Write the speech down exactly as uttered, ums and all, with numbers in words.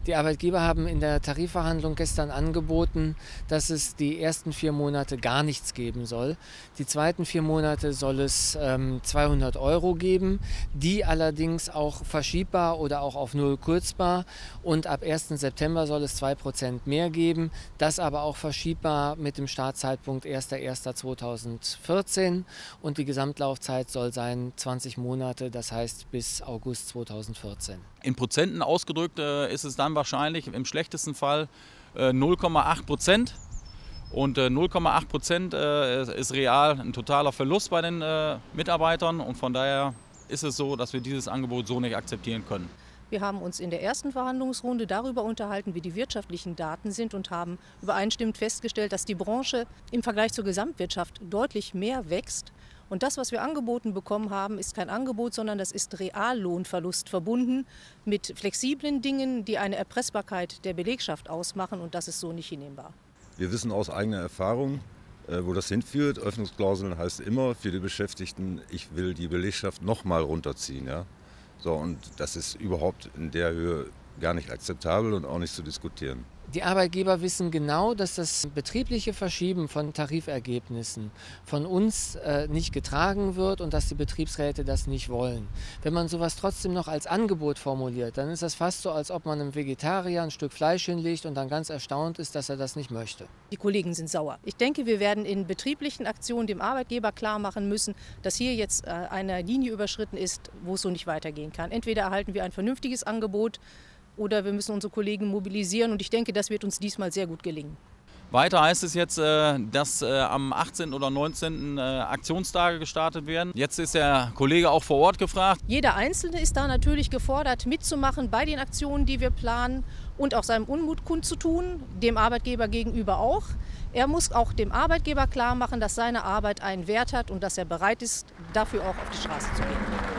Die Arbeitgeber haben in der Tarifverhandlung gestern angeboten, dass es die ersten vier Monate gar nichts geben soll. Die zweiten vier Monate soll es ähm, zweihundert Euro geben, die allerdings auch verschiebbar oder auch auf null kürzbar. Und ab ersten September soll es zwei Prozent mehr geben, das aber auch verschiebbar mit dem Startzeitpunkt erster erster zweitausendvierzehn. Und die Gesamtlaufzeit soll sein zwanzig Monate, das heißt bis August zweitausendvierzehn. In Prozenten ausgedrückt äh, ist es dann wahrscheinlich im schlechtesten Fall äh, null Komma acht Prozent. Und äh, null Komma acht Prozent äh, ist real ein totaler Verlust bei den äh, Mitarbeitern. Und von daher ist es so, dass wir dieses Angebot so nicht akzeptieren können. Wir haben uns in der ersten Verhandlungsrunde darüber unterhalten, wie die wirtschaftlichen Daten sind und haben übereinstimmend festgestellt, dass die Branche im Vergleich zur Gesamtwirtschaft deutlich mehr wächst. Und das, was wir angeboten bekommen haben, ist kein Angebot, sondern das ist Reallohnverlust verbunden mit flexiblen Dingen, die eine Erpressbarkeit der Belegschaft ausmachen. Und das ist so nicht hinnehmbar. Wir wissen aus eigener Erfahrung, wo das hinführt. Öffnungsklauseln heißt immer für die Beschäftigten, ich will die Belegschaft noch mal runterziehen. Ja? So, und das ist überhaupt in der Höhe gar nicht akzeptabel und auch nicht zu diskutieren. Die Arbeitgeber wissen genau, dass das betriebliche Verschieben von Tarifergebnissen von uns äh, nicht getragen wird und dass die Betriebsräte das nicht wollen. Wenn man sowas trotzdem noch als Angebot formuliert, dann ist das fast so, als ob man einem Vegetarier ein Stück Fleisch hinlegt und dann ganz erstaunt ist, dass er das nicht möchte. Die Kollegen sind sauer. Ich denke, wir werden in betrieblichen Aktionen dem Arbeitgeber klar machen müssen, dass hier jetzt äh, eine Linie überschritten ist, wo es so nicht weitergehen kann. Entweder erhalten wir ein vernünftiges Angebot, oder wir müssen unsere Kollegen mobilisieren und ich denke, das wird uns diesmal sehr gut gelingen. Weiter heißt es jetzt, dass am achtzehnten oder neunzehnten Aktionstage gestartet werden. Jetzt ist der Kollege auch vor Ort gefragt. Jeder Einzelne ist da natürlich gefordert, mitzumachen bei den Aktionen, die wir planen und auch seinem Unmut kundzutun, dem Arbeitgeber gegenüber auch. Er muss auch dem Arbeitgeber klar machen, dass seine Arbeit einen Wert hat und dass er bereit ist, dafür auch auf die Straße zu gehen.